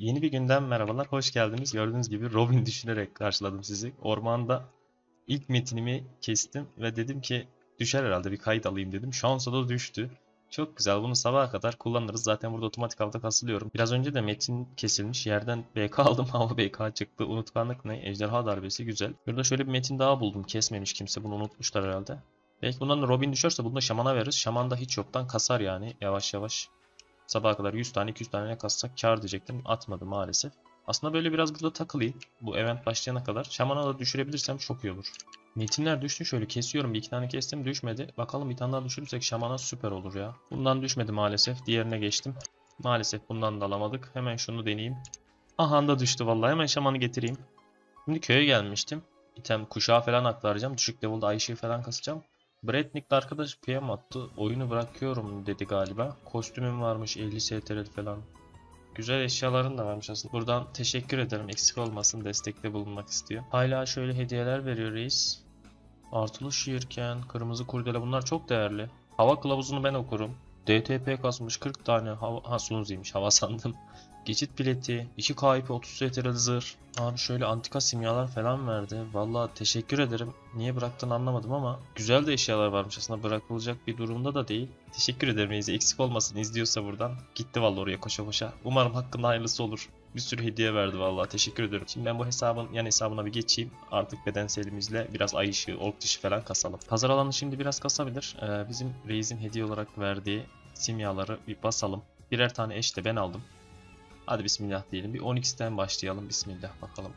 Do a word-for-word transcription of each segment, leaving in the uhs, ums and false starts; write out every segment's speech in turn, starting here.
Yeni bir günden merhabalar, hoş geldiniz. Gördüğünüz gibi Robin düşünerek karşıladım sizi. Ormanda ilk metinimi kestim ve dedim ki düşer herhalde bir kayıt alayım dedim. Şansa da düştü. Çok güzel, bunu sabaha kadar kullanırız. Zaten burada otomatik avda kasılıyorum. Biraz önce de metin kesilmiş yerden B K aldım ama B K çıktı. Unutkanlık ne? Ejderha darbesi güzel. Burada şöyle bir metin daha buldum. Kesmemiş kimse, bunu unutmuşlar herhalde. Belki bundan da Robin düşerse bunu da şamana veririz. Şaman da hiç yoktan kasar yani yavaş yavaş. Sabaha kadar yüz tane iki yüz tane kassak kar diyecektim. Atmadı maalesef. Aslında böyle biraz burada takılayım. Bu event başlayana kadar. Şaman'a da düşürebilirsem çok iyi olur. Metinler düştü, şöyle kesiyorum. Bir iki tane kestim, düşmedi. Bakalım bir tane daha düşürürsek Şaman'a süper olur ya. Bundan düşmedi maalesef. Diğerine geçtim. Maalesef bundan da alamadık. Hemen şunu deneyeyim. Aha da düştü vallahi. Hemen Şaman'ı getireyim. Şimdi köye gelmiştim. İtem kuşağı falan aktaracağım. Düşük level'da ay ışığı falan kasacağım. Bradnick'le arkadaş P M attı. Oyunu bırakıyorum dedi galiba. Kostümüm varmış elli S T R falan. Güzel eşyaların da varmış aslında. Buradan teşekkür ederim. Eksik olmasın, destekte bulunmak istiyor. Hala şöyle hediyeler veriyor reis. Artılı şiirken, kırmızı kurdele, bunlar çok değerli. Hava kılavuzunu ben okurum. D T P kasmış kırk tane hava, ha Sunzi'ymiş, hava sandım. Geçit bileti, iki K I P otuz S T R zırh. Abi şöyle antika simyalar falan verdi. Vallahi teşekkür ederim. Niye bıraktığını anlamadım ama güzel de eşyalar varmış aslında, bırakılacak bir durumda da değil. Teşekkür ederim reis, eksik olmasın izliyorsa buradan. Gitti vallahi oraya koşa koşa. Umarım hakkında hayırlısı olur. Bir sürü hediye verdi vallahi, teşekkür ederim. Şimdi ben bu hesabın yan hesabına bir geçeyim. Artık bedenselimizle biraz ay ışığı, ork dişi falan kasalım. Pazar alanı şimdi biraz kasabilir. Ee, bizim reisin hediye olarak verdiği simyaları bir basalım. Birer tane eş de ben aldım. Hadi bismillah diyelim. Bir on x'ten başlayalım. Bismillah bakalım.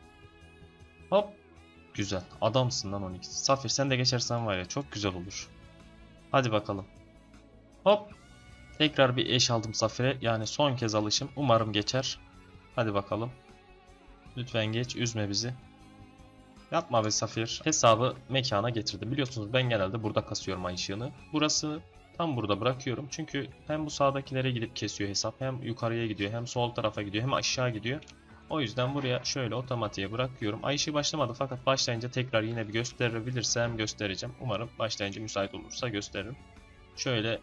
Hop. Güzel. Adamsın lan on x. Safir sen de geçersen var ya çok güzel olur. Hadi bakalım. Hop. Tekrar bir eş aldım Safir'e. Yani son kez alışım. Umarım geçer. Hadi bakalım. Lütfen geç. Üzme bizi. Yapma be Safir. Hesabı mekana getirdim. Biliyorsunuz ben genelde burada kasıyorum ay ışığını. Burası tam burada bırakıyorum. Çünkü hem bu sağdakilere gidip kesiyor hesap. Hem yukarıya gidiyor. Hem sol tarafa gidiyor. Hem aşağı gidiyor. O yüzden buraya şöyle otomatiğe bırakıyorum. Ay ışığı başlamadı fakat başlayınca tekrar yine bir gösterebilirsem göstereceğim. Umarım başlayınca müsait olursa gösteririm. Şöyle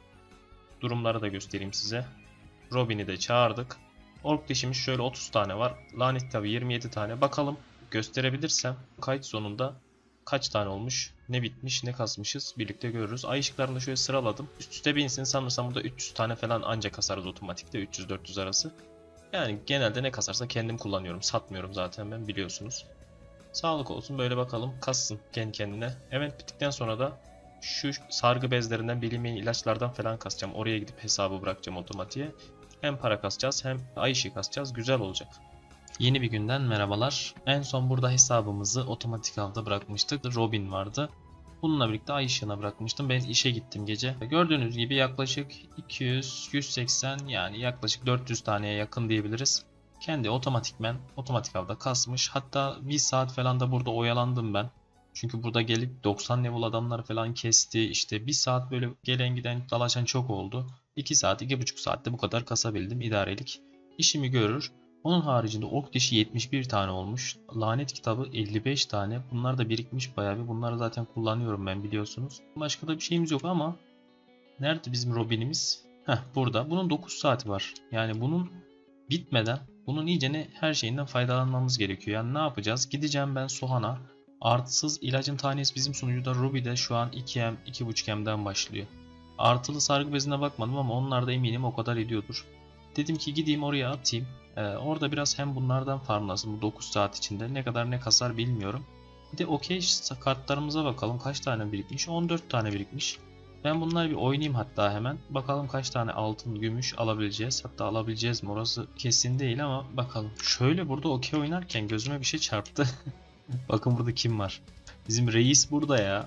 durumları da göstereyim size. Robin'i de çağırdık. Ork dişimiz şöyle otuz tane var. Lanet tabi yirmi yedi tane. Bakalım gösterebilirsem kayıt sonunda kaç tane olmuş, ne bitmiş, ne kasmışız birlikte görürüz. Ay ışıklarını da şöyle sıraladım. Üst üste binsin, sanırsam burada üç yüz tane falan ancak kasarız otomatikte, üç yüz dört yüz arası. Yani genelde ne kasarsa kendim kullanıyorum. Satmıyorum zaten ben, biliyorsunuz. Sağlık olsun, böyle bakalım kassın kendi kendine. Event bittikten sonra da şu sargı bezlerinden, bilinmeyen ilaçlardan falan kasacağım. Oraya gidip hesabı bırakacağım otomatiğe. Hem para kasacağız hem ay ışığı kasacağız. Güzel olacak. Yeni bir günden merhabalar. En son burada hesabımızı otomatik avda bırakmıştık. Robin vardı. Bununla birlikte ay ışığına bırakmıştım. Ben işe gittim gece. Gördüğünüz gibi yaklaşık iki yüz yüz seksen, yani yaklaşık dört yüz taneye yakın diyebiliriz. Kendi otomatikmen otomatik avda kasmış. Hatta bir saat falan da burada oyalandım ben. Çünkü burada gelip doksan level adamlar falan kesti. İşte bir saat böyle gelen giden dalaşan çok oldu. iki saat, iki buçuk saatte bu kadar kasabildim, idarelik. İşimi görür. Onun haricinde ork dişi yetmiş bir tane olmuş. Lanet kitabı elli beş tane. Bunlar da birikmiş bayağı bir. Bunları zaten kullanıyorum ben, biliyorsunuz. Başka da bir şeyimiz yok ama nerede bizim Robin'imiz? Heh, burada. Bunun dokuz saati var. Yani bunun bitmeden bunun iyicene her şeyinden faydalanmamız gerekiyor. Yani ne yapacağız? Gideceğim ben Sohan'a. Artısız ilacın tanesi bizim sunucuda Ruby'de şu an iki M, iki buçuk M'den başlıyor. Artılı sargı bezine bakmadım ama onlar da eminim o kadar ediyordur. Dedim ki gideyim oraya atayım. Ee, orada biraz hem bunlardan farmlasın bu dokuz saat içinde. Ne kadar ne kasar bilmiyorum. Bir de okey kartlarımıza bakalım. Kaç tane birikmiş? on dört tane birikmiş. Ben bunları bir oynayayım hatta hemen. Bakalım kaç tane altın, gümüş alabileceğiz. Hatta alabileceğiz mi? Orası kesin değil ama bakalım. Şöyle burada okey oynarken gözüme bir şey çarptı. Bakın burada kim var? Bizim reis burada ya.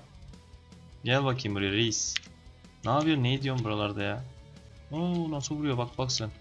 Gel bakayım buraya reis. Ne yapıyor? Ne ediyorsun buralarda ya? Oo, nasıl vuruyor? Bak bak sen.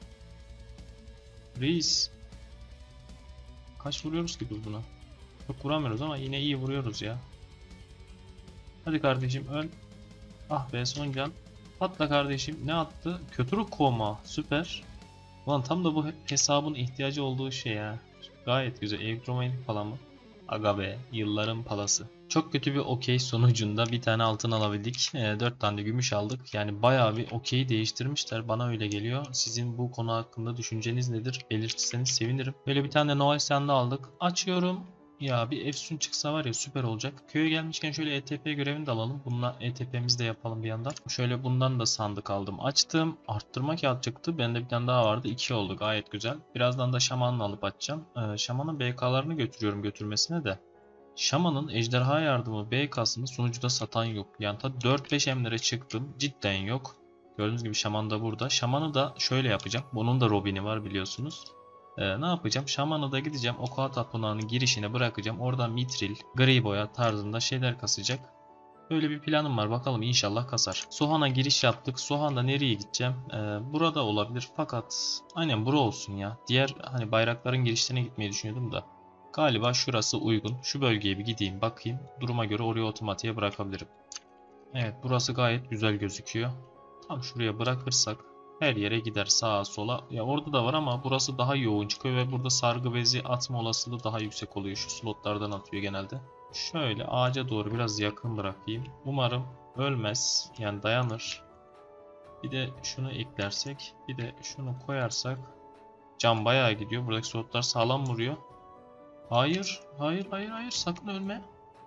Reis. Kaç vuruyoruz ki biz buna? Çok vuramıyoruz ama yine iyi vuruyoruz ya. Hadi kardeşim öl. Ah be, son can. Patla kardeşim. Ne attı? Kötülük koma. Süper. Ulan tam da bu hesabın ihtiyacı olduğu şey ya. Gayet güzel. Elektromanyetik falan mı? Aga be, yılların palası. Çok kötü bir okey sonucunda bir tane altın alabildik. E, dört tane de gümüş aldık. Yani bayağı bir okeyi değiştirmişler. Bana öyle geliyor. Sizin bu konu hakkında düşünceniz nedir? Belirtirseniz sevinirim. Böyle bir tane de Noel Sand'ı aldık. Açıyorum. Ya bir efsun çıksa var ya süper olacak. Köye gelmişken şöyle E T P görevini de alalım. Bununla E T P'mizi de yapalım bir yandan. Şöyle bundan da sandık aldım. Açtım. Arttırma kağıt çıktı. Bende bir tane daha vardı. iki oldu. Gayet güzel. Birazdan da şamanını alıp açacağım. Ee, şamanın B K'larını götürüyorum götürmesine de. Şamanın ejderha yardımı B K'sını sunucuda satan yok. Yani ta dört beş emlere çıktım. Cidden yok. Gördüğünüz gibi şaman da burada. Şamanı da şöyle yapacağım. Bunun da Robin'i var biliyorsunuz. Ee, ne yapacağım? Şaman'a da gideceğim. Oka Tapınağı'nın girişine bırakacağım. Oradan mitril, gri boya tarzında şeyler kasacak. Böyle bir planım var. Bakalım inşallah kasar. Sohan'a giriş yaptık. Sohan'da nereye gideceğim? Ee, burada olabilir. Fakat aynen bura olsun ya. Diğer hani bayrakların girişlerine gitmeyi düşünüyordum da. Galiba şurası uygun. Şu bölgeye bir gideyim bakayım. Duruma göre oraya otomatiğe bırakabilirim. Evet, burası gayet güzel gözüküyor. Tam şuraya bırakırsak her yere gider, sağa sola. Ya orada da var ama burası daha yoğun çıkıyor ve burada sargı bezi atma olasılığı daha yüksek oluyor. Şu slotlardan atıyor genelde. Şöyle ağaca doğru biraz yakın bırakayım. Umarım ölmez. Yani dayanır. Bir de şunu eklersek, bir de şunu koyarsak cam bayağı gidiyor. Buradaki slotlar sağlam vuruyor. Hayır, hayır, hayır, hayır. Sakın ölme.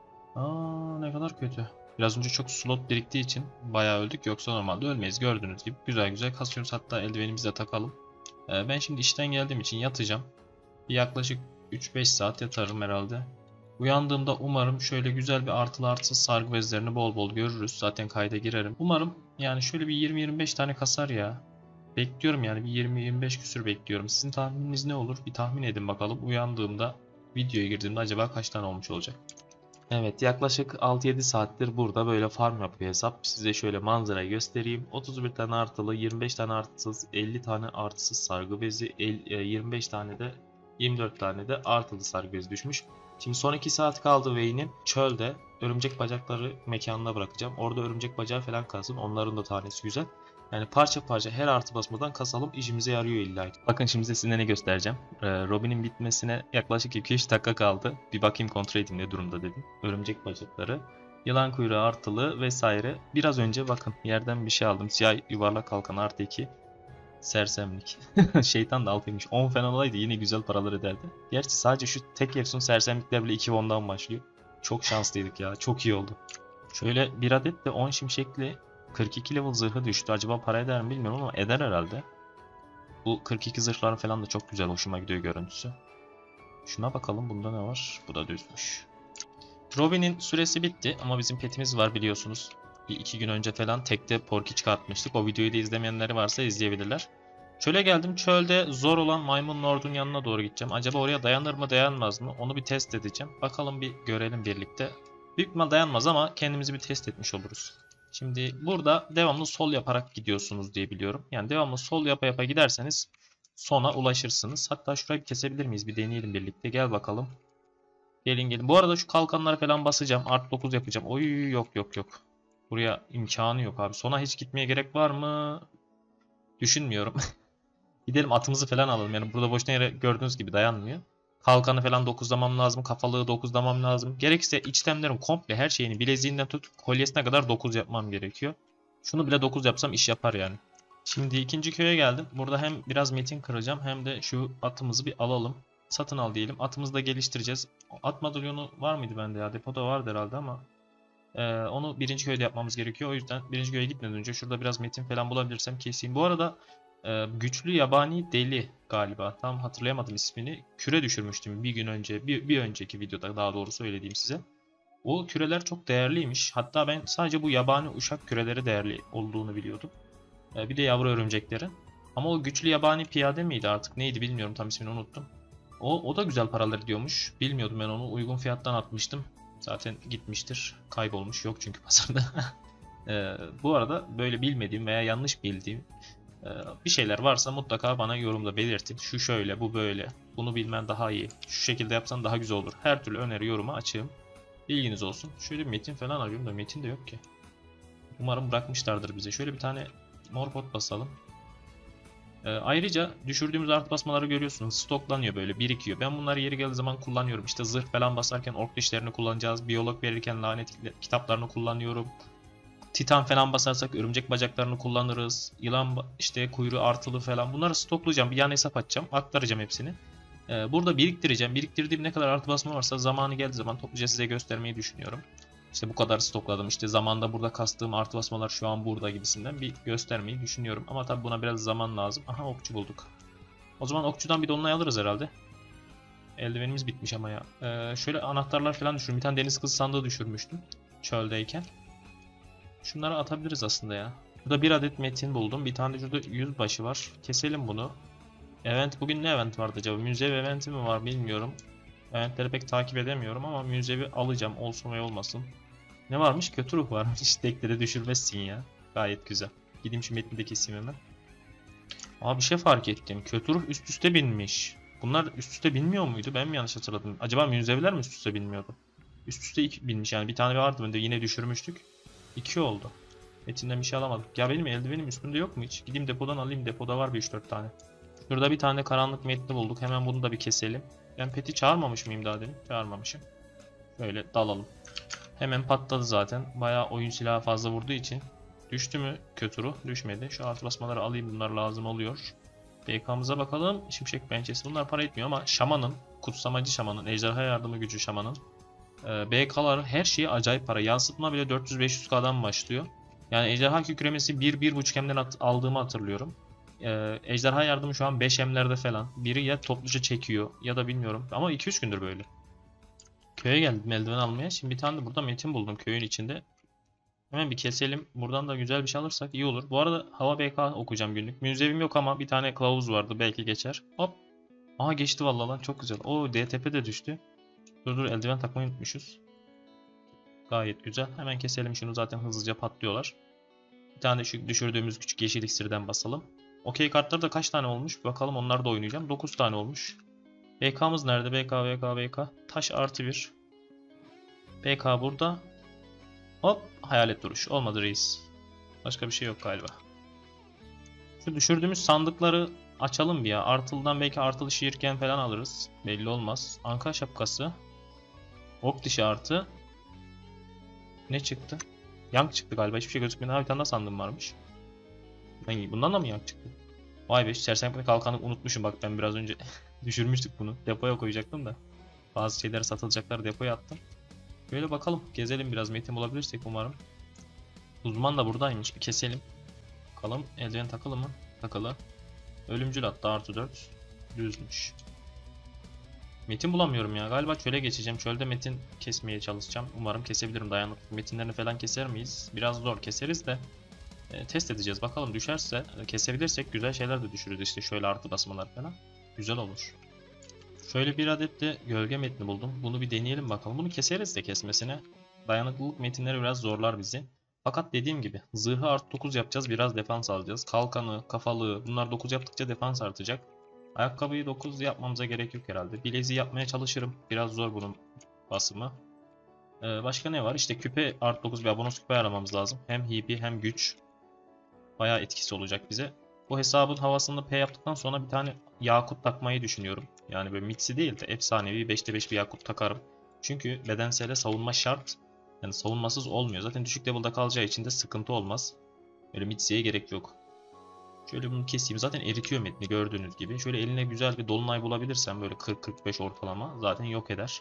Aa, ne kadar kötü. Biraz önce çok slot biriktiği için bayağı öldük. Yoksa normalde ölmeyiz. Gördüğünüz gibi güzel güzel kasıyoruz. Hatta eldivenimizi de takalım. Ee, ben şimdi işten geldiğim için yatacağım. Bir yaklaşık üç beş saat yatarım herhalde. Uyandığımda umarım şöyle güzel bir artılı artısız sargı bezlerini bol bol görürüz. Zaten kayda girerim. Umarım yani şöyle bir yirmi yirmi beş tane kasar ya. Bekliyorum yani bir yirmi yirmi beş küsür bekliyorum. Sizin tahmininiz ne olur? Bir tahmin edin bakalım. Uyandığımda videoya girdiğimde acaba kaç tane olmuş olacak? Evet, yaklaşık altı yedi saattir burada böyle farm yapıyor hesap. Size şöyle manzarayı göstereyim. otuz bir tane artılı, yirmi beş tane artısız, elli tane artısız sargı bezi, yirmi beş tane de yirmi dört tane de artılı sargı bezi düşmüş. Şimdi son iki saat kaldı Vayne'in. Çölde örümcek bacakları mekanına bırakacağım. Orada örümcek bacağı falan kalsın. Onların da tanesi güzel. Yani parça parça her artı basmadan kasalım, işimize yarıyor illa ki. Bakın şimdi size ne göstereceğim. Ee, Robin'in bitmesine yaklaşık iki üç dakika kaldı. Bir bakayım kontrol edeyim ne durumda dedim. Örümcek bacakları, yılan kuyruğu artılı vesaire. Biraz önce bakın yerden bir şey aldım. Siyah yuvarlak kalkan artı iki. Sersemlik. Şeytan da altıymış. on falan olaydı yine güzel paralar ederdi. Gerçi sadece şu tek efsun sersemlikler bile iki ondan başlıyor. Çok şanslıydık ya. Çok iyi oldu. Şöyle bir adet de on şimşekli kırk iki level zırhı düştü. Acaba para eder mi bilmiyorum ama eder herhalde. Bu kırk iki zırhlar falan da çok güzel. Hoşuma gidiyor görüntüsü. Şuna bakalım bunda ne var? Bu da düzmüş. Robin'in süresi bitti ama bizim petimiz var biliyorsunuz. Bir iki gün önce falan tekte Porky çıkartmıştık. O videoyu da izlemeyenleri varsa izleyebilirler. Çöle geldim. Çölde zor olan maymun lordun yanına doğru gideceğim. Acaba oraya dayanır mı dayanmaz mı? Onu bir test edeceğim. Bakalım bir görelim birlikte. Büyük ihtimal dayanmaz ama kendimizi bir test etmiş oluruz. Şimdi burada devamlı sol yaparak gidiyorsunuz diye biliyorum. Yani devamlı sol yapa yapa giderseniz sona ulaşırsınız. Hatta şurayı bir kesebilir miyiz? Bir deneyelim birlikte. Gel bakalım. Gelin gelin. Bu arada şu kalkanlara falan basacağım. Art dokuz yapacağım. Oy yok yok yok. Buraya imkanı yok abi. Sona hiç gitmeye gerek var mı? Düşünmüyorum. Gidelim atımızı falan alalım. Yani burada boşuna yere gördüğünüz gibi dayanmıyor. Kalkanı falan dokuzlamam lazım. Kafalığı dokuzlamam lazım. Gerekirse içtemlerim komple her şeyini bileziğinden tut kolyesine kadar dokuz yapmam gerekiyor. Şunu bile dokuz yapsam iş yapar yani. Şimdi ikinci köye geldim. Burada hem biraz metin kıracağım hem de şu atımızı bir alalım. Satın al diyelim. Atımızı da geliştireceğiz. At madalyonu var mıydı bende ya? Depoda vardı herhalde ama. Ee, onu birinci köyde yapmamız gerekiyor. O yüzden birinci köye gitmeden önce şurada biraz metin falan bulabilirsem keseyim. Bu arada e, güçlü yabani deli galiba. Tam hatırlayamadım ismini. Küre düşürmüştüm bir gün önce. Bir, bir önceki videoda daha doğru söylediğim size. O küreler çok değerliymiş. Hatta ben sadece bu yabani uşak küreleri değerli olduğunu biliyordum. Ee, bir de yavru örümcekleri. Ama o güçlü yabani piyade miydi artık neydi bilmiyorum, tam ismini unuttum. O, o da güzel paralar ediyormuş. Bilmiyordum, ben onu uygun fiyattan atmıştım. Zaten gitmiştir. Kaybolmuş. Yok çünkü pazarda. ee, bu arada böyle bilmediğim veya yanlış bildiğim e, bir şeyler varsa mutlaka bana yorumda belirtin. Şu şöyle, bu böyle. Bunu bilmen daha iyi. Şu şekilde yapsan daha güzel olur. Her türlü öneri, yoruma açığım. Bilginiz olsun. Şöyle bir metin falan arıyorum da metin de yok ki. Umarım bırakmışlardır bize. Şöyle bir tane mor pot basalım. Ee, ayrıca düşürdüğümüz artı basmaları görüyorsunuz. Stoklanıyor böyle, birikiyor. Ben bunları yeri geldiği zaman kullanıyorum. İşte zırh falan basarken ork dişlerini kullanacağız. Biyolog verirken lanet kitaplarını kullanıyorum. Titan falan basarsak örümcek bacaklarını kullanırız. Yılan işte kuyruğu artılı falan. Bunları stoklayacağım. Bir yan hesap açacağım. Aktaracağım hepsini. Ee, burada biriktireceğim. Biriktirdiğim ne kadar artı basma varsa zamanı geldiği zaman topluca size göstermeyi düşünüyorum. İşte bu kadar stokladım. İşte zamanda burada kastığım artı basmalar şu an burada gibisinden bir göstermeyi düşünüyorum. Ama tabi buna biraz zaman lazım. Aha, okçu bulduk. O zaman okçudan bir dolunay alırız herhalde. Eldivenimiz bitmiş ama ya. Ee, şöyle anahtarlar falan düşürmüştüm. Bir tane deniz kızı sandığı düşürmüştüm. Çöldeyken. Şunları atabiliriz aslında ya. Burada bir adet metin buldum. Bir tane de şurada yüzbaşı var. Keselim bunu. Event, bugün ne event vardı acaba? Müzevi eventi mi var bilmiyorum. Eventleri pek takip edemiyorum ama müzevi alacağım. Olsun ve olmasın. Ne varmış? Kötü ruh varmış. İstekleri düşürmezsin ya. Gayet güzel. Gideyim şu metni de keseyim hemen. Aa, bir şey fark ettim. Kötü ruh üst üste binmiş. Bunlar üst üste binmiyor muydu? Ben mi yanlış hatırladım? Acaba müzeviler mi üst üste binmiyordu? Üst üste iki binmiş yani. Bir tane vardı bende, yine düşürmüştük. İki oldu. Metinden bir şey alamadık. Ya benim eldivenim üstünde yok mu hiç? Gideyim depodan alayım. Depoda var bir üç dört tane. Şurada bir tane karanlık metni bulduk. Hemen bunu da bir keselim. Ben peti çağırmamış mıyım daha demin? Çağırmamışım. Böyle dalalım. Hemen patladı zaten. Bayağı oyun silahı fazla vurduğu için. Düştü mü kötü ruh? Düşmedi. Şu artı basmaları alayım. Bunlar lazım oluyor. B K'mıza bakalım. Şimşek pençesi. Bunlar para etmiyor ama şamanın, kutsamacı şamanın, ejderha yardımı gücü şamanın B K'ları her şeyi acayip para. Yansıtma bile dört yüz beş yüz K'dan başlıyor. Yani ejderha kükremesi bir bir buçuk M'den aldığımı hatırlıyorum. Ee, ejderha yardımı şu an beş M'lerde falan. Biri ya topluca çekiyor ya da bilmiyorum. Ama iki üç gündür böyle. Köye geldim eldiven almaya. Şimdi bir tane de burada metin buldum köyün içinde. Hemen bir keselim. Buradan da güzel bir şey alırsak iyi olur. Bu arada hava B K okuyacağım günlük. Müzevim yok ama bir tane kılavuz vardı. Belki geçer. Hop. Aha, geçti vallahi lan. Çok güzel. Oo, D T P de düştü. Dur dur, eldiven takmayı unutmuşuz. Gayet güzel. Hemen keselim şunu, zaten hızlıca patlıyorlar. Bir tane de şu düşürdüğümüz küçük yeşil iksirden basalım. Okey kartları da kaç tane olmuş? Bakalım, onlar da oynayacağım. dokuz tane olmuş. B K'mız nerede? B K, B K, B K. Taş artı bir. B K burada. Hop. Hayalet duruş. Olmadı reis. Başka bir şey yok galiba. Şu düşürdüğümüz sandıkları açalım bir ya. Artılıdan belki artılı şiirken falan alırız. Belli olmaz. Anka şapkası. Ok dişi artı. Ne çıktı? Yank çıktı galiba. Hiçbir şey gözükmüyor. Ha, bir tane daha sandım varmış. Ben, bundan da mı yank çıktı? Vay be, sersemletme kalkanı unutmuşum. Bak ben biraz önce düşürmüştük bunu. Depoya koyacaktım da. Bazı şeyler satılacaklar, depoya attım. Böyle bakalım. Gezelim biraz. Metin bulabilirsek umarım. Uzman da buradaymış. Bir keselim. Bakalım. Eldiven takılı mı? Takılı. Ölümcül hatta artı dört. Düzmüş. Metin bulamıyorum ya. Galiba çöle geçeceğim. Çölde metin kesmeye çalışacağım. Umarım kesebilirim. Dayanıklı metinlerini falan keser miyiz? Biraz zor keseriz de. E, test edeceğiz. Bakalım düşerse, kesebilirsek güzel şeyler de düşürürüz. İşte şöyle artı basmalar falan. Güzel olur. Şöyle bir adet de gölge metni buldum. Bunu bir deneyelim bakalım. Bunu keseriz de kesmesine. Dayanıklılık metinleri biraz zorlar bizi. Fakat dediğim gibi zırhı artı dokuz yapacağız. Biraz defans alacağız. Kalkanı, kafalığı, bunlar dokuz yaptıkça defans artacak. Ayakkabıyı dokuz yapmamıza gerek yok herhalde. Bileziği yapmaya çalışırım. Biraz zor bunun basımı. Ee, başka ne var? İşte küpe artı dokuz veya bonus küpe aramamız lazım. Hem hibi hem güç. Bayağı etkisi olacak bize. Bu hesabın havasını P yaptıktan sonra bir tane yakut takmayı düşünüyorum. Yani böyle mitsi değil de efsanevi beşte beş bir yakut takarım. Çünkü bedensele savunma şart. Yani savunmasız olmuyor. Zaten düşük level'da kalacağı için de sıkıntı olmaz. Öyle mitsiye gerek yok. Şöyle bunu keseyim. Zaten eritiyor metni gördüğünüz gibi. Şöyle eline güzel bir dolunay bulabilirsem böyle kırk kırk beş ortalama zaten yok eder.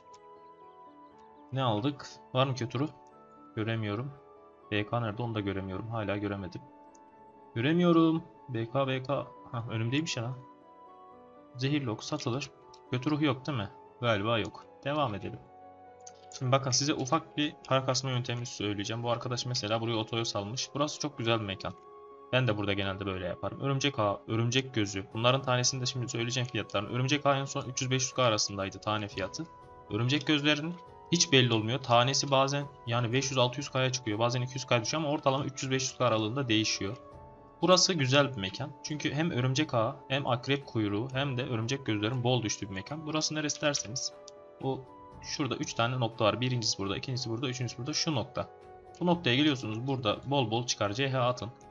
Ne aldık? Var mı kötü ruh? Göremiyorum. B K nerede? Onu da göremiyorum. Hala göremedim. Göremiyorum. B K B K. Hah, önümdeymiş ya. Zehirli ok satılır. Kötü ruh yok değil mi? Galiba yok. Devam edelim. Şimdi bakın, size ufak bir para kasma yöntemini söyleyeceğim. Bu arkadaş mesela buraya otoyo salmış. Burası çok güzel bir mekan. Ben de burada genelde böyle yaparım. Örümcek ağı, örümcek gözü. Bunların tanesini de şimdi söyleyeceğim fiyatlarını. Örümcek ağı en son üç yüz beş yüz K arasındaydı tane fiyatı. Örümcek gözlerinin hiç belli olmuyor. Tanesi bazen yani beş yüz altı yüz K'ya çıkıyor. Bazen iki yüz K düşüyor ama ortalama üç yüz beş yüz K aralığında değişiyor. Burası güzel bir mekan. Çünkü hem örümcek ağı hem akrep kuyruğu hem de örümcek gözlerin bol düştüğü bir mekan. Burası neresi derseniz. Bu şurada üç tane nokta var. Birincisi burada, ikincisi burada, üçüncüsü burada. Şu nokta. Bu noktaya geliyorsunuz. Burada bol bol çıkar. C H atın.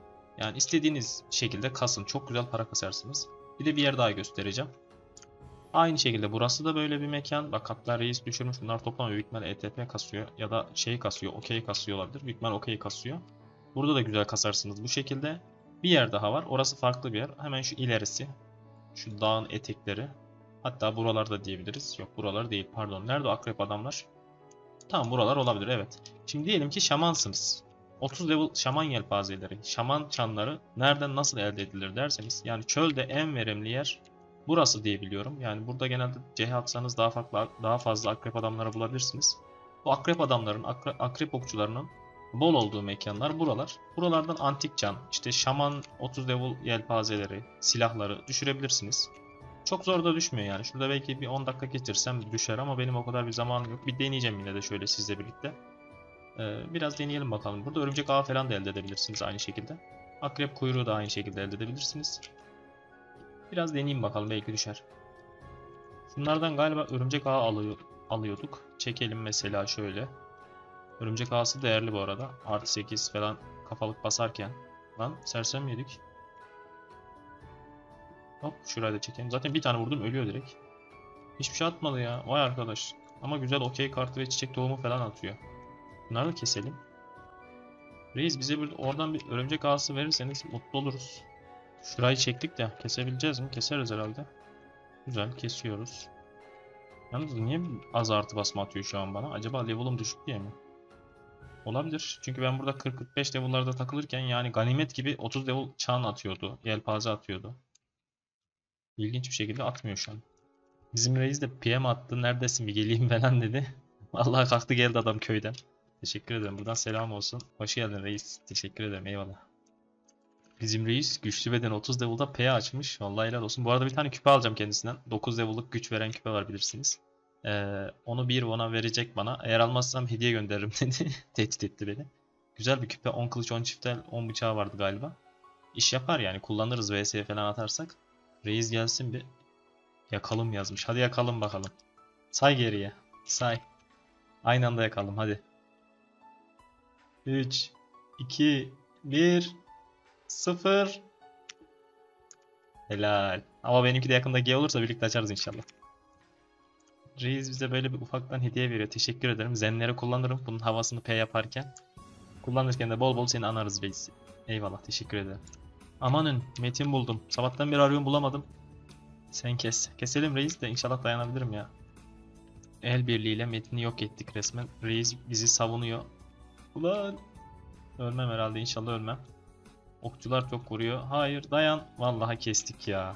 Yani istediğiniz şekilde kasın. Çok güzel para kasarsınız. Bir de bir yer daha göstereceğim. Aynı şekilde burası da böyle bir mekan. Bak hatta reis düşürmüş. Bunlar toplam büyük ihtimalle E T P kasıyor. Ya da şey kasıyor. Okey kasıyor olabilir. Büyük ihtimalle okey kasıyor. Burada da güzel kasarsınız bu şekilde. Bir yer daha var. Orası farklı bir yer. Hemen şu ilerisi. Şu dağın etekleri. Hatta buralarda diyebiliriz. Yok buralar değil pardon. Nerede o akrep adamlar? Tamam buralar olabilir evet. Şimdi diyelim ki şamansınız. otuz level şaman yelpazeleri, şaman çanları nereden nasıl elde edilir derseniz. Yani çölde en verimli yer burası diye biliyorum. Yani burada genelde C H atsanız daha farklı daha fazla akrep adamları bulabilirsiniz. Bu akrep adamların, akre, akrep okçularının bol olduğu mekanlar buralar. Buralardan antik can, işte şaman otuz level yelpazeleri, silahları düşürebilirsiniz. Çok zor da düşmüyor yani. Şurada belki bir on dakika geçirsem düşer ama benim o kadar bir zamanım yok. Bir deneyeceğim yine de şöyle sizle birlikte. Ee, biraz deneyelim bakalım. Burada örümcek ağı falan da elde edebilirsiniz aynı şekilde. Akrep kuyruğu da aynı şekilde elde edebilirsiniz. Biraz deneyeyim bakalım belki düşer. Şunlardan galiba örümcek ağı alıyor, alıyorduk. Çekelim mesela şöyle. Örümcek ağası değerli bu arada. Artı sekiz falan kafalık basarken. Lan sersem yedik. Hop şurayı da çekelim. Zaten bir tane vurdum ölüyor direkt. Hiçbir şey atmadı ya. Vay arkadaş. Ama güzel okey kartı ve çiçek tohumu falan atıyor. Bunları da keselim. Reis bize bir, oradan bir örümcek ağası verirseniz mutlu oluruz. Şurayı çektik de kesebileceğiz mi? Keseriz herhalde. Güzel kesiyoruz. Yalnız niye az artı basma atıyor şu an bana? Acaba level'ım düşük diye mi? Olabilir. Çünkü ben burada kırk kırk beş level'larda takılırken yani ganimet gibi otuz level çan atıyordu. Yelpaze atıyordu. İlginç bir şekilde atmıyor şu an. Bizim reis de P M attı. Neredesin bir geleyim falan dedi. Vallahi kalktı geldi adam köyden. Teşekkür ederim. Buradan selam olsun. Hoş geldin reis. Teşekkür ederim. Eyvallah. Bizim reis güçlü beden otuz level'da P açmış. Vallahi helal olsun. Bu arada bir tane küpe alacağım kendisinden. dokuz level'lık güç veren küpe var bilirsiniz. Ee, onu bir ona verecek bana. Eğer almazsam hediye gönderirim dedi. Tehdit etti beni. Güzel bir küpe. on kılıç on çiftel on bıçağı vardı galiba. İş yapar yani. Kullanırız V S'ye falan atarsak. Reis gelsin bir. Yakalım yazmış. Hadi yakalım bakalım. Say geriye. Say. Aynı anda yakalım hadi. üç, iki, bir, sıfır. Helal. Ama benimki de yakında G olursa birlikte açarız inşallah. Reis bize böyle bir ufaktan hediye veriyor. Teşekkür ederim. Zenleri kullanırım. Bunun havasını P yaparken. Kullanırken de bol bol seni anarız reis. Eyvallah. Teşekkür ederim. Amanın. Metin buldum. Sabahtan beri arıyorum bulamadım. Sen kes. Keselim reis de inşallah dayanabilirim ya. El birliğiyle Metin'i yok ettik resmen. Reis bizi savunuyor. Ulan. Ölmem herhalde inşallah ölmem. Okçular çok vuruyor. Hayır dayan. Vallahi kestik ya.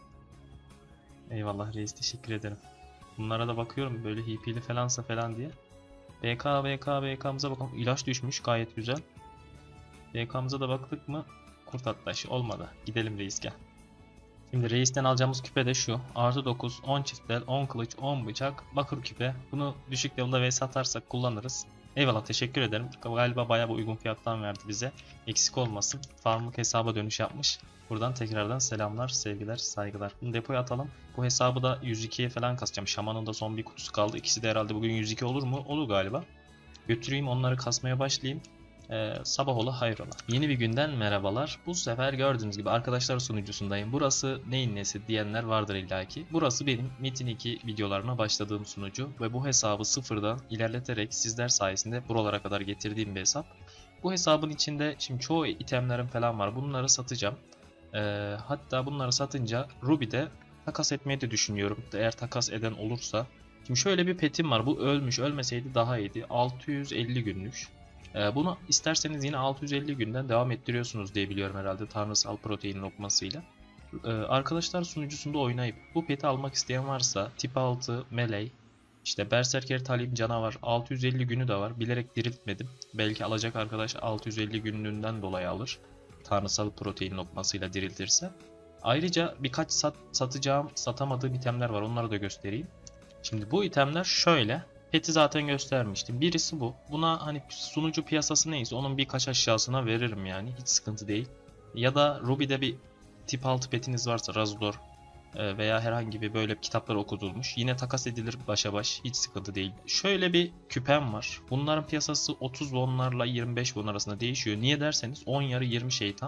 Eyvallah reis teşekkür ederim. Bunlara da bakıyorum böyle H P'li falansa falan diye. B K B K B K'mıza bakalım. İlaç düşmüş gayet güzel. B K'mıza da baktık mı? Kurt atlaşı olmadı. Gidelim reis gel. Şimdi reisten alacağımız küpe de şu. Artı dokuz, on çiftel, on kılıç, on bıçak, bakır küpe. Bunu düşük level'da V S atarsak kullanırız. Eyvallah teşekkür ederim. Galiba bayağı bir uygun fiyattan verdi bize. Eksik olmasın. Farmlık hesaba dönüş yapmış. Buradan tekrardan selamlar, sevgiler, saygılar. Bunu depoya atalım. Bu hesabı da yüz ikiye falan kasacağım. Şamanın da son bir kutusu kaldı. İkisi de herhalde bugün yüz iki olur mu? Olur galiba. Götüreyim onları kasmaya başlayayım. Ee, sabah ola hayrola. Yeni bir günden merhabalar. Bu sefer gördüğünüz gibi arkadaşlar sunucusundayım. Burası neyin nesi diyenler vardır illaki. Burası benim Metin iki videolarına başladığım sunucu ve bu hesabı sıfırdan ilerleterek sizler sayesinde buralara kadar getirdiğim bir hesap. Bu hesabın içinde şimdi çoğu itemlerim falan var. Bunları satacağım. Ee, hatta bunları satınca Ruby'de takas etmeyi de düşünüyorum. Eğer takas eden olursa. Şimdi şöyle bir petim var. Bu ölmüş. Ölmeseydi daha iyiydi. altı yüz elli günlük. Bunu isterseniz yine altı yüz elli günden devam ettiriyorsunuz diye biliyorum herhalde tanrısal protein lokmasıyla. Arkadaşlar sunucusunda oynayıp bu peti almak isteyen varsa tip altı melee, işte berserker talim canavar altı yüz elli günü de var. Bilerek diriltmedim. Belki alacak arkadaş altı yüz elli günlüğünden dolayı alır. Tanrısal protein lokmasıyla diriltirse. Ayrıca birkaç sat, satacağım, satamadığım itemler var. Onları da göstereyim. Şimdi bu itemler şöyle. Pet'i zaten göstermiştim. Birisi bu. Buna hani sunucu piyasası neyse onun birkaç aşağısına veririm yani. Hiç sıkıntı değil. Ya da Ruby'de bir tip altı petiniz varsa Razudor veya herhangi bir böyle kitaplar okutulmuş. Yine takas edilir başa baş. Hiç sıkıntı değil. Şöyle bir küpem var. Bunların piyasası otuz wonlarla yirmi beş won arasında değişiyor. Niye derseniz on yarı yirmi şeytan.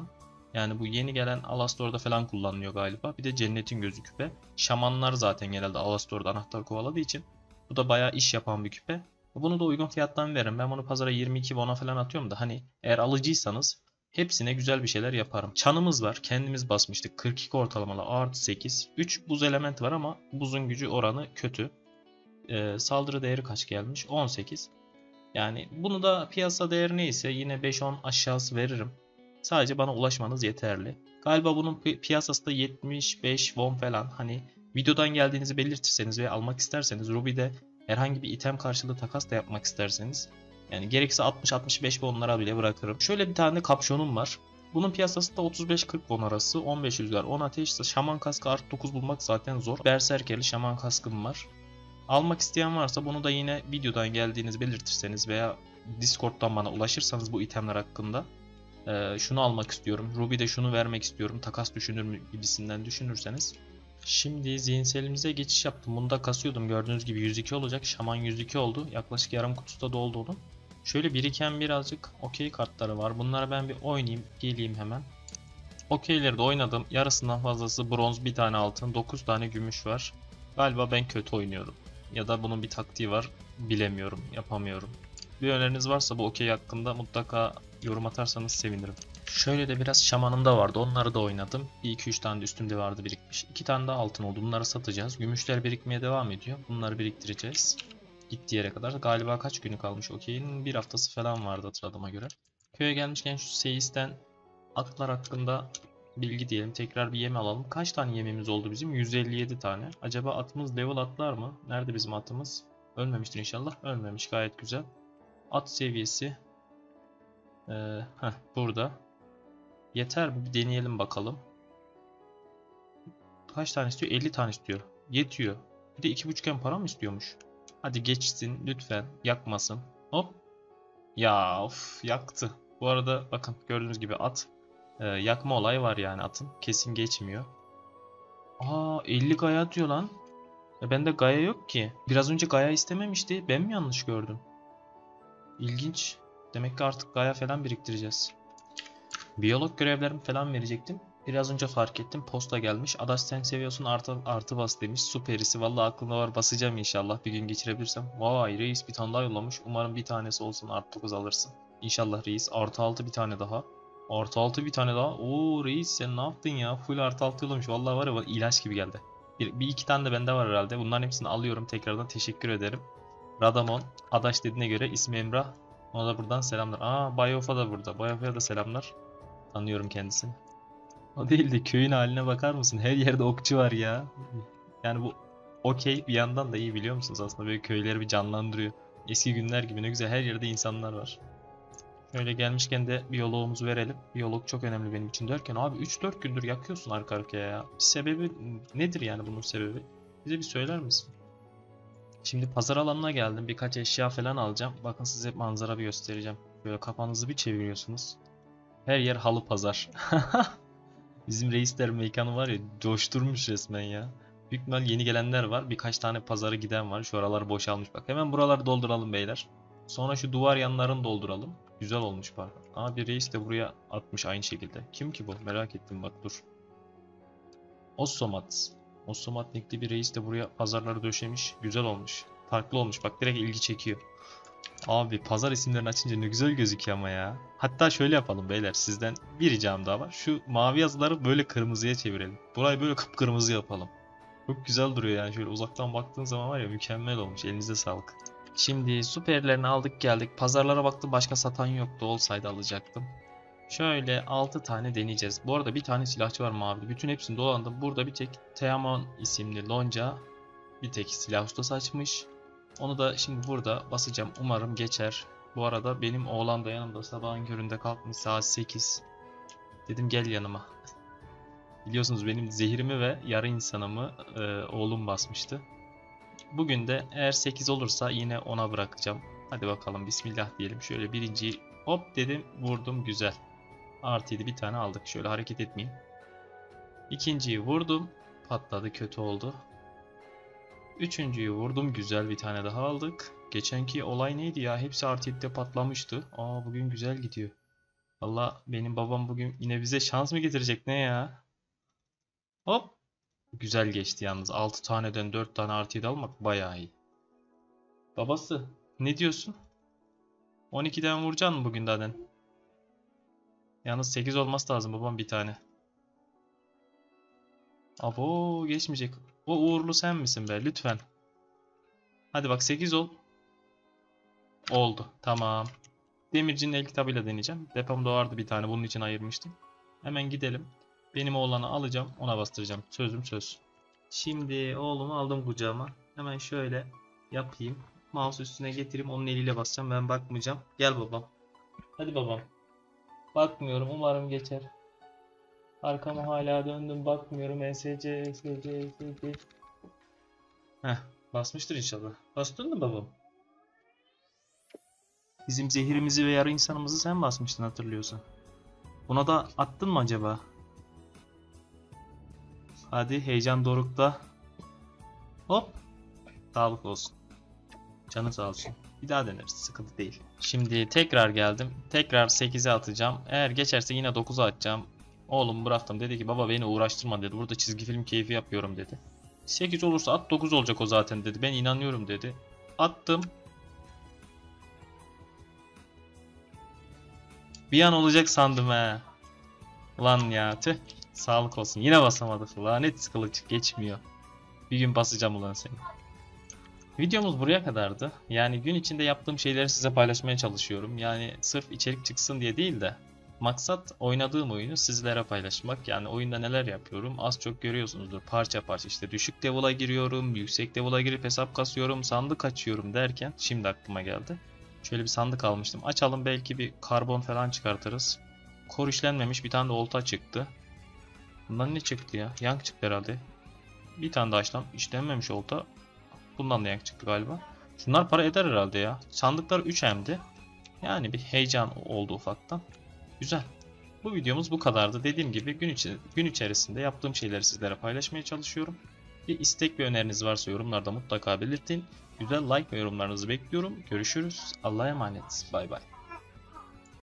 Yani bu yeni gelen Alastor'da falan kullanılıyor galiba. Bir de Cennetin Gözü küpe. Şamanlar zaten genelde Alastor'da anahtar kovaladığı için. Bu da bayağı iş yapan bir küpe. Bunu da uygun fiyattan veririm. Ben bunu pazara yirmi iki bona falan atıyorum da hani eğer alıcıysanız hepsine güzel bir şeyler yaparım. Çanımız var. Kendimiz basmıştık. kırk iki ortalamalı artı sekiz. üç buz elementi var ama buzun gücü oranı kötü. Ee, saldırı değeri kaç gelmiş? on sekiz. Yani bunu da piyasa değeri neyse yine beş on aşağısı veririm. Sadece bana ulaşmanız yeterli. Galiba bunun piyasası da yetmiş beş won falan. Hani videodan geldiğinizi belirtirseniz ve almak isterseniz Ruby'de herhangi bir item karşılığı takas da yapmak isterseniz yani gerekse altmış altmış beş wonlara bile bırakırım. Şöyle bir tane kapşonum var. Bunun piyasası da otuz beş kırk won arası. on beş rüzgar, on ateş, şaman kaskı artı dokuz bulmak zaten zor. Berserkerli şaman kaskım var. Almak isteyen varsa bunu da yine videodan geldiğinizi belirtirseniz veya Discord'dan bana ulaşırsanız bu itemler hakkında e, şunu almak istiyorum, Ruby'de şunu vermek istiyorum, takas düşünür mü gibisinden düşünürseniz. Şimdi zihinselimize geçiş yaptım. Bunu da kasıyordum. Gördüğünüz gibi yüz iki olacak. Şaman yüz iki oldu. Yaklaşık yarım kutusu da doldu onun. Şöyle biriken birazcık okey kartları var. Bunları ben bir oynayayım. Geleyim hemen. Okeyleri de oynadım. Yarısından fazlası bronz, bir tane altın, dokuz tane gümüş var. Galiba ben kötü oynuyorum. Ya da bunun bir taktiği var. Bilemiyorum, yapamıyorum. Bir öneriniz varsa bu okey hakkında mutlaka yorum atarsanız sevinirim. Şöyle de biraz şamanım da vardı. Onları da oynadım. bir iki üç tane de üstümde vardı birikmiş. iki tane daha altın oldu. Bunları satacağız. Gümüşler birikmeye devam ediyor. Bunları biriktireceğiz. Gittiği yere kadar. Galiba kaç günü kalmış okeyin? Bir haftası falan vardı hatırladığıma göre. Köye gelmişken şu Seyis'ten atlar hakkında bilgi diyelim. Tekrar bir yem alalım. Kaç tane yemimiz oldu bizim? yüz elli yedi tane. Acaba atımız level atlar mı? Nerede bizim atımız? Ölmemiştir inşallah. Ölmemiş. Gayet güzel. At seviyesi. Ee, heh, burada. Yeter mi? Bir deneyelim bakalım. Kaç tane istiyor? elli tane istiyor. Yetiyor. Bir de iki buçukken para mı istiyormuş? Hadi geçsin lütfen. Yakmasın. Hop. Ya of yaktı. Bu arada bakın gördüğünüz gibi at. e, yakma olayı var yani atın. Kesin geçmiyor. Aa elli gaya atıyor lan. E, bende gaya yok ki. Biraz önce gaya istememişti. Ben mi yanlış gördüm? İlginç. Demek ki artık gaya falan biriktireceğiz. Biyolog görevlerimi falan verecektim. Biraz önce fark ettim. Posta gelmiş. Adaş sen seviyorsun artı, artı bas demiş. Süperisi. Valla aklımda var basacağım inşallah. Bir gün geçirebilirsem. Vay reis bir tane daha yollamış. Umarım bir tanesi olsun artı dokuz alırsın. İnşallah reis. Artı altı bir tane daha. Artı altı bir tane daha. Oo reis sen ne yaptın ya? Full artı altı yollamış. Valla var ya ilaç gibi geldi. Bir, bir iki tane de bende var herhalde. Bunların hepsini alıyorum. Tekrardan teşekkür ederim. Radamon. Adaş dediğine göre ismi Emrah. Ona da buradan selamlar. Aa Bayofa da burada. Bayofa'ya da selamlar. Tanıyorum kendisini. O değil de köyün haline bakar mısın? Her yerde okçu var ya. Yani bu okey bir yandan da iyi biliyor musunuz aslında böyle köyleri bir canlandırıyor. Eski günler gibi ne güzel her yerde insanlar var. Şöyle gelmişken de biyoloğumuzu verelim. Biyolog çok önemli benim için derken abi üç dört gündür yakıyorsun arka arkaya ya. Sebebi nedir yani bunun sebebi? Bize bir söyler misin? Şimdi pazar alanına geldim. Birkaç eşya falan alacağım. Bakın size manzara bir göstereceğim. Böyle kafanızı bir çeviriyorsunuz. Her yer halı pazar. Bizim reisler mekanı var ya coşturmuş resmen ya. Büyük ihtimal yeni gelenler var. Birkaç tane pazara giden var. Şu aralar boşalmış bak. Hemen buraları dolduralım beyler. Sonra şu duvar yanlarını dolduralım. Güzel olmuş bak. Aa bir reis de buraya atmış aynı şekilde. Kim ki bu? Merak ettim bak dur. Ossomat. Ossomat nickli bir reis de buraya pazarları döşemiş. Güzel olmuş. Farklı olmuş. Bak direkt ilgi çekiyor. Abi pazar isimlerini açınca ne güzel gözüküyor ama ya. Hatta şöyle yapalım beyler sizden bir ricam daha var. Şu mavi yazıları böyle kırmızıya çevirelim. Burayı böyle kıpkırmızı yapalım. Çok güzel duruyor yani şöyle uzaktan baktığın zaman var ya mükemmel olmuş. Elinize sağlık. Şimdi süperlerini aldık geldik. Pazarlara baktım başka satan yoktu. Olsaydı alacaktım. Şöyle altı tane deneyeceğiz. Bu arada bir tane silahçı var mavi. Bütün hepsini dolandım. Burada bir tek Teamon isimli lonca bir tek silah ustası açmış. Onu da şimdi burada basacağım. Umarım geçer. Bu arada benim oğlan da yanımda sabahın köründe kalkmış saat sekiz. Dedim gel yanıma. Biliyorsunuz benim zehirimi ve yarı insanımı e, oğlum basmıştı. Bugün de eğer sekiz olursa yine ona bırakacağım. Hadi bakalım bismillah diyelim. Şöyle birinciyi hop dedim vurdum güzel. Artı yedi bir tane aldık. Şöyle hareket etmeyeyim. İkinciyi vurdum. Patladı kötü oldu. Üçüncüyü vurdum. Güzel bir tane daha aldık. Geçenki olay neydi ya? Hepsi artı yedide patlamıştı. Aa bugün güzel gidiyor. Valla benim babam bugün yine bize şans mı getirecek ne ya? Hop. Güzel geçti yalnız. altı taneden dört tane artı yedi almak bayağı iyi. Babası ne diyorsun? on ikiden vuracaksın mı bugün zaten? Yalnız sekiz olması lazım babam bir tane. Abo geçmeyecek. O uğurlu sen misin be lütfen. Hadi bak sekiz ol. Oldu. Tamam. Demircinin el kitabıyla deneyeceğim. Depomda vardı bir tane bunun için ayırmıştım. Hemen gidelim. Benim oğlanı alacağım ona bastıracağım. Sözüm söz. Şimdi oğlumu aldım kucağıma. Hemen şöyle yapayım. Mouse üstüne getireyim onun eliyle basacağım ben bakmayacağım. Gel babam. Hadi babam. Bakmıyorum umarım geçer. Arkama hala döndüm bakmıyorum. E S C, E S C, E S C. Heh, basmıştır inşallah. Bastın mı babam? Bizim zehirimizi ve yarı insanımızı sen basmıştın hatırlıyorsan. Buna da attın mı acaba? Hadi heyecan dorukta. Hop. Sağlık olsun. Canın sağ olsun. Bir daha deneriz. Sıkıntı değil. Şimdi tekrar geldim. Tekrar sekize atacağım. Eğer geçerse yine dokuza atacağım. Oğlum bıraktım. Dedi ki baba beni uğraştırma dedi. Burada çizgi film keyfi yapıyorum dedi. sekiz olursa at dokuz olacak o zaten dedi. Ben inanıyorum dedi. Attım. Bir an olacak sandım he. Lan ya tüh. Sağlık olsun. Yine basamadık. Lanet kılıç geçmiyor. Bir gün basacağım ulan seni. Videomuz buraya kadardı. Yani gün içinde yaptığım şeyleri size paylaşmaya çalışıyorum. Yani sırf içerik çıksın diye değil de maksat oynadığım oyunu sizlere paylaşmak. Yani oyunda neler yapıyorum az çok görüyorsunuzdur parça parça işte düşük level'a giriyorum, yüksek level'a girip hesap kasıyorum, sandık açıyorum derken şimdi aklıma geldi. Şöyle bir sandık almıştım. Açalım belki bir karbon falan çıkartırız. Kor işlenmemiş bir tane de olta çıktı. Bundan ne çıktı ya? Yank çıktı herhalde. Bir tane daha işlem işlenmemiş olta. Bundan da yank çıktı galiba. Şunlar para eder herhalde ya. Sandıklar üç M'di. Yani bir heyecan oldu ufaktan. Güzel. Bu videomuz bu kadardı. Dediğim gibi gün, içi, gün içerisinde yaptığım şeyleri sizlere paylaşmaya çalışıyorum. Bir istek ve öneriniz varsa yorumlarda mutlaka belirtin. Güzel like ve yorumlarınızı bekliyorum. Görüşürüz. Allah'a emanet. Bay bay.